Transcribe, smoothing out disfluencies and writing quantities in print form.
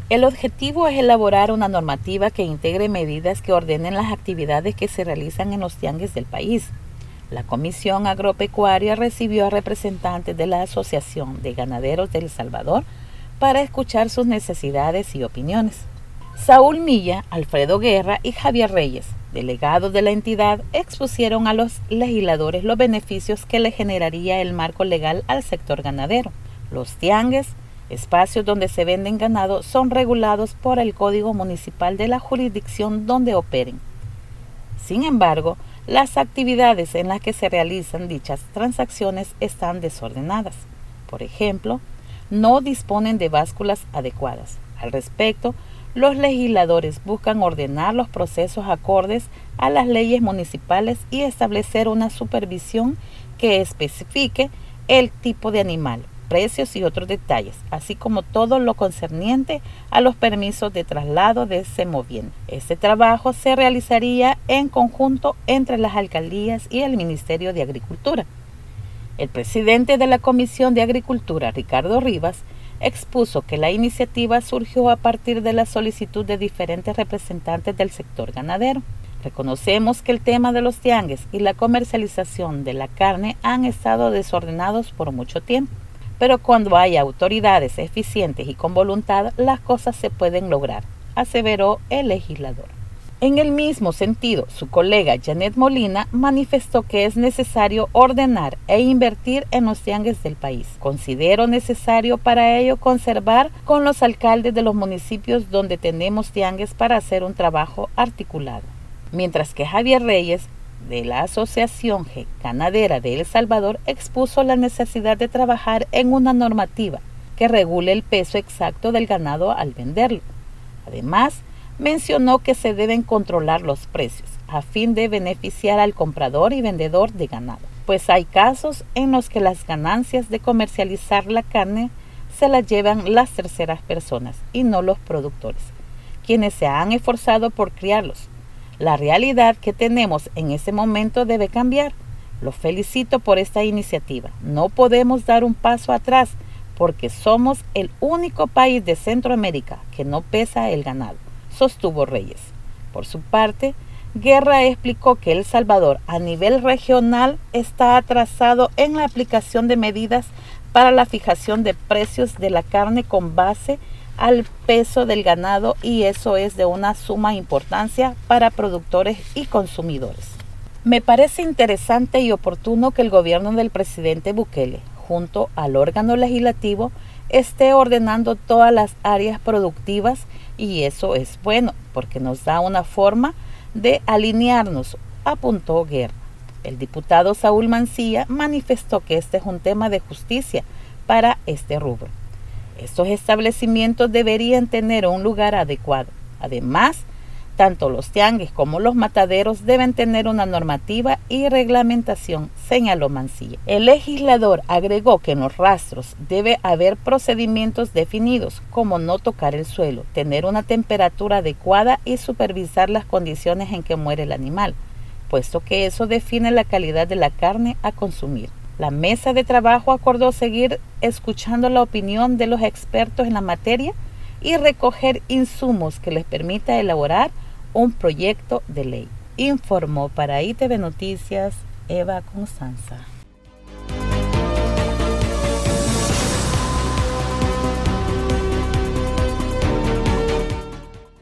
El objetivo es elaborar una normativa que integre medidas que ordenen las actividades que se realizan en los tianguis del país. La Comisión Agropecuaria recibió a representantes de la Asociación de Ganaderos de El Salvador para escuchar sus necesidades y opiniones. Saúl Milla, Alfredo Guerra y Javier Reyes, delegados de la entidad, expusieron a los legisladores los beneficios que le generaría el marco legal al sector ganadero. Los tianguis, espacios donde se venden ganado, son regulados por el Código Municipal de la jurisdicción donde operen. Sin embargo, las actividades en las que se realizan dichas transacciones están desordenadas. Por ejemplo, no disponen de básculas adecuadas. Al respecto, los legisladores buscan ordenar los procesos acordes a las leyes municipales y establecer una supervisión que especifique el tipo de animal, precios y otros detalles, así como todo lo concerniente a los permisos de traslado de semoviente. Este trabajo se realizaría en conjunto entre las alcaldías y el Ministerio de Agricultura. El presidente de la Comisión de Agricultura, Ricardo Rivas, expuso que la iniciativa surgió a partir de la solicitud de diferentes representantes del sector ganadero. Reconocemos que el tema de los tianguis y la comercialización de la carne han estado desordenados por mucho tiempo. Pero cuando hay autoridades eficientes y con voluntad, las cosas se pueden lograr, aseveró el legislador. En el mismo sentido, su colega Janet Molina manifestó que es necesario ordenar e invertir en los tianguis del país. Considero necesario para ello conservar con los alcaldes de los municipios donde tenemos tianguis para hacer un trabajo articulado. Mientras que Javier Reyes, de la Asociación Ganadera de El Salvador, expuso la necesidad de trabajar en una normativa que regule el peso exacto del ganado al venderlo. Además, mencionó que se deben controlar los precios a fin de beneficiar al comprador y vendedor de ganado, pues hay casos en los que las ganancias de comercializar la carne se las llevan las terceras personas y no los productores, quienes se han esforzado por criarlos. La realidad que tenemos en ese momento debe cambiar. Los felicito por esta iniciativa. No podemos dar un paso atrás porque somos el único país de Centroamérica que no pesa el ganado, sostuvo Reyes. Por su parte, Guerra explicó que El Salvador a nivel regional está atrasado en la aplicación de medidas para la fijación de precios de la carne con base al peso del ganado, y eso es de una suma importancia para productores y consumidores. Me parece interesante y oportuno que el gobierno del presidente Bukele, junto al órgano legislativo, esté ordenando todas las áreas productivas, y eso es bueno porque nos da una forma de alinearnos, apuntó Guerra. El diputado Saúl Mancilla manifestó que este es un tema de justicia para este rubro. Estos establecimientos deberían tener un lugar adecuado. Además, tanto los tianguis como los mataderos deben tener una normativa y reglamentación, señaló Mancilla. El legislador agregó que en los rastros debe haber procedimientos definidos, como no tocar el suelo, tener una temperatura adecuada y supervisar las condiciones en que muere el animal, puesto que eso define la calidad de la carne a consumir. La mesa de trabajo acordó seguir escuchando la opinión de los expertos en la materia y recoger insumos que les permita elaborar un proyecto de ley. Informó para ITV Noticias Eva Constanza.